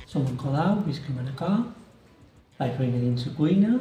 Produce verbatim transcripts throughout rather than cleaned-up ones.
Som en Colau, visc a Manacor, faig feina dins la cuina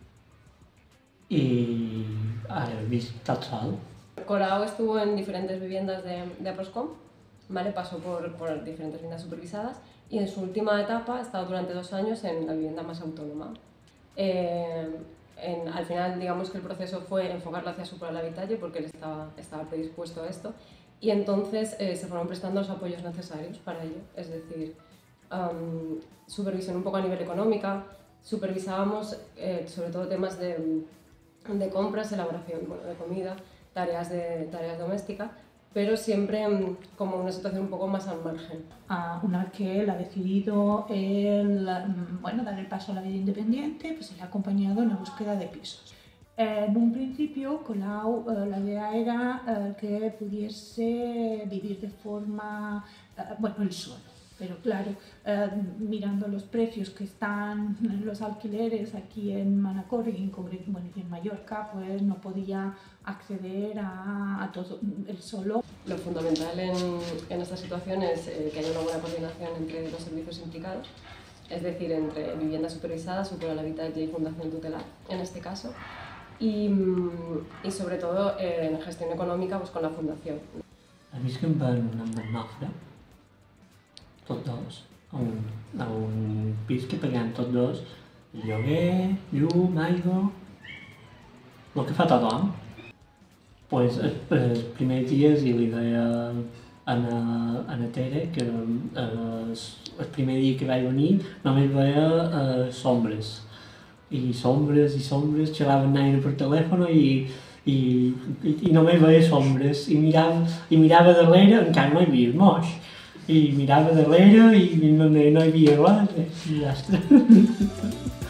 y ara visc tot sol. Colau estuvo en diferentes viviendas de, de Aproscom, ¿vale? Pasó por, por diferentes viviendas supervisadas y en su última etapa ha estado durante dos años en la vivienda más autónoma. Eh, en, al final, digamos que el proceso fue enfocarlo hacia su habitalle porque él estaba, estaba predispuesto a esto y entonces eh, se fueron prestando los apoyos necesarios para ello, es decir, um, supervisión un poco a nivel económica, supervisábamos eh, sobre todo temas de, de compras, elaboración bueno, de comida, tareas, de, tareas domésticas, pero siempre um, como una situación un poco más al margen. Ah, una vez que él ha decidido el, bueno, dar el paso a la vida independiente, pues se le ha acompañado en la búsqueda de pisos. En un principio, Colau, eh, la idea era eh, que pudiese vivir de forma, eh, bueno, él solo. Pero claro, eh, mirando los precios que están los alquileres aquí en Manacor y en, bueno, y en Mallorca, pues no podía acceder a, a todo él solo. Lo fundamental en, en esta situación es eh, que haya una buena coordinación entre los servicios implicados, es decir, entre vivienda supervisada, Superhabitatge y Fundación Tutelar, en este caso, y, y sobre todo eh, en gestión econòmica pues, con la Fundació. A mi és que em van, em van Mafra, tots dos, a un, a un pis que paguem tots dos, lloguer, llum, aigua, el que fa tothom. Pues els primers dies i li deia a la Tere que el, el primer dia que vaig venir només veia eh, sombres. I sombres i sombres, xerraven naire per telèfon i, i, i, i només veia sombres. I mirava, i mirava darrere, encara no hi havia el moix. I mirava darrere i no, no hi havia res, i ja està.